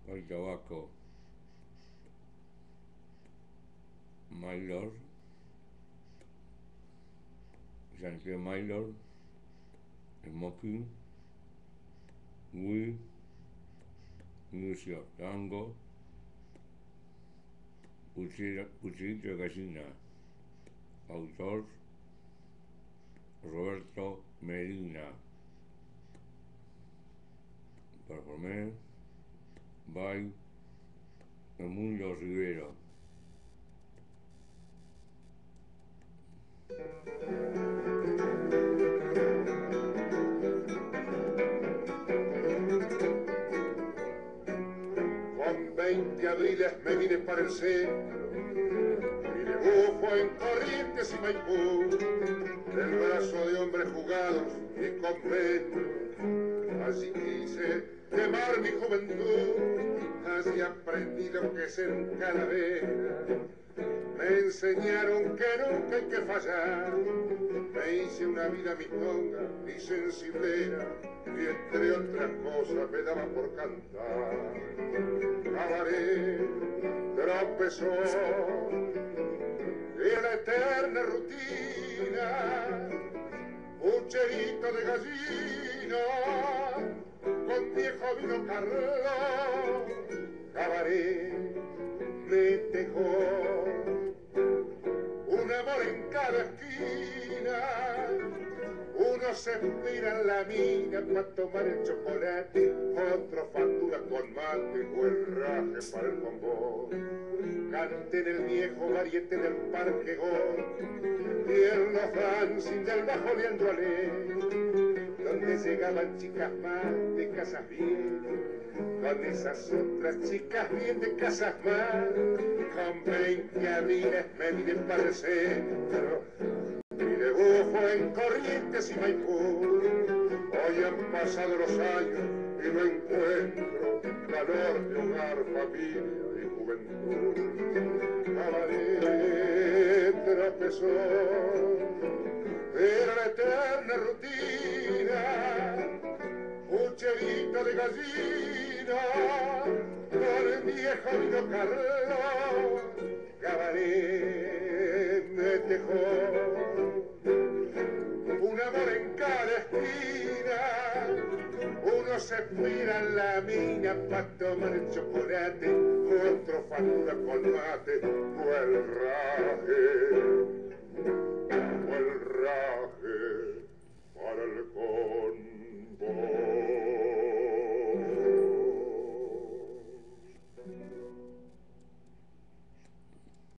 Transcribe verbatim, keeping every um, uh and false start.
el tabaco, Maylor, Jean-Pierre Maylor, Smoking, Will, Music Tango, Cuchillito de Gallina, autor Roberto Medina, performé by Emundo Rivero. Con veinte abriles me vine para el centro y de bufo en Corrientes y Maipú, del brazo de hombres jugados y conventos. Allí quise quemar mi juventud, allí aprendí lo que es en calavera. Me enseñaron que nunca hay que fallar. Me hice una vida mitonga y sensiblera, y entre otras cosas me daba por cantar. Cabaret, tropezó y la eterna rutina, pucherito de gallina con viejo vino Carlos. Cabaret me dejó un amor en cada esquina. Uno se mira en la mina para tomar el chocolate, otro factura con mate o el raje para el bombón. Canté en el viejo variete del Parque Gol y en los dancing del bajo Leandro Alé, donde llegaban chicas más de casas bien, con esas otras chicas bien de casas más. Con veinte abriles me vine para el centro y de bufo en Corrientes y Maipú. Hoy han pasado los años y no encuentro calor de hogar, familia y juventud. Cabaret tropezó, era la eterna rutina, pucherito de gallina con el viejo vino Carlos. Cabaret me dejó un amor en cada esquina. Uno se mira en la mina para tomar el chocolate, otro factura con mate o el raje, o el raje para el combo.